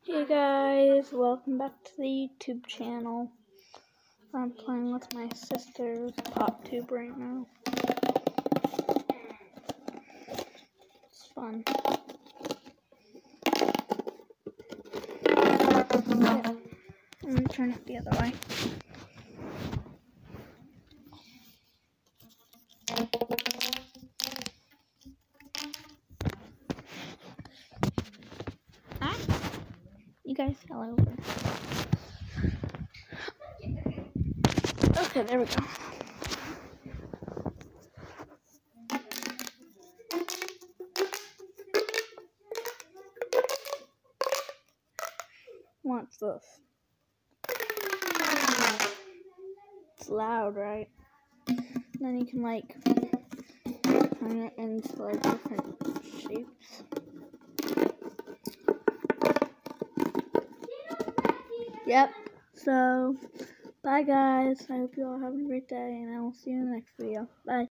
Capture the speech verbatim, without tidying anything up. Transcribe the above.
Hey guys, welcome back to the YouTube channel. I'm playing with my sister's PopTube right now. It's fun. Okay. I'm gonna turn it the other way. Ah, you guys fell over. Okay, there we go. What's this? It's loud, right? Then you can like turn it into like different shapes. Yep. So, bye guys. I hope you all have a great day, and I will see you in the next video. Bye.